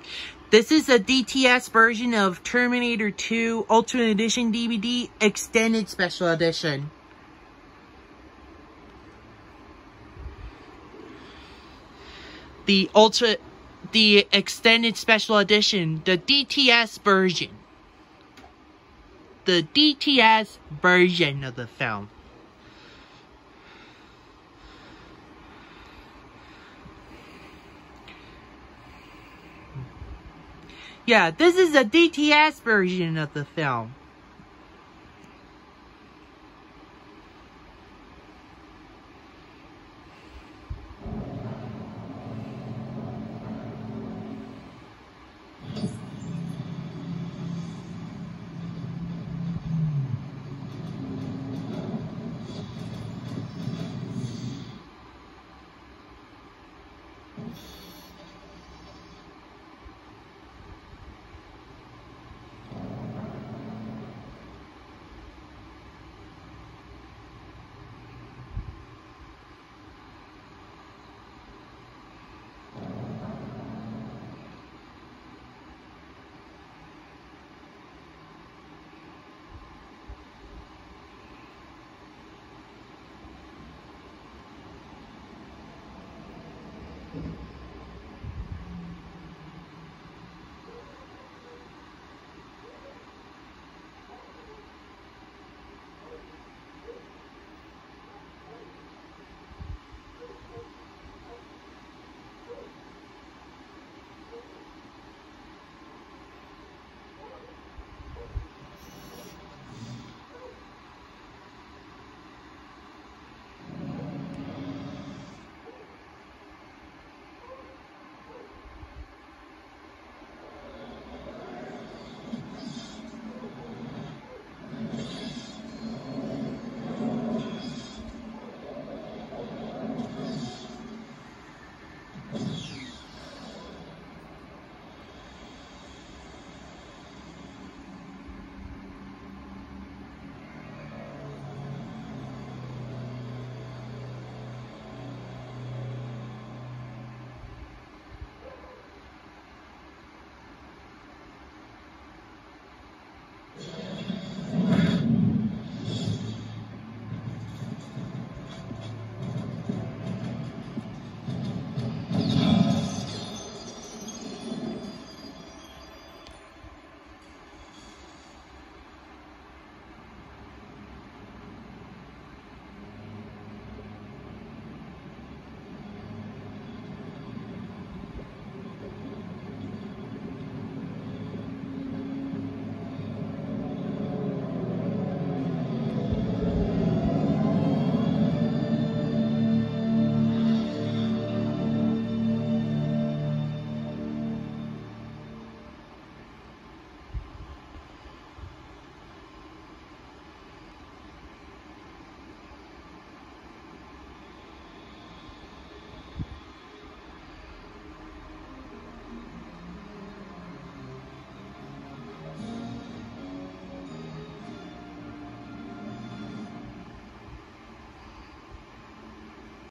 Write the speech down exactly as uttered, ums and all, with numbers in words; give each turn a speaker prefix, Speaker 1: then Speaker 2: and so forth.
Speaker 1: This is a D T S version of Terminator two Ultimate Edition D V D Extended Special Edition. The Ultra, the Extended Special Edition, the D T S version. The D T S version of the film. Yeah, this is a D T S version of the film.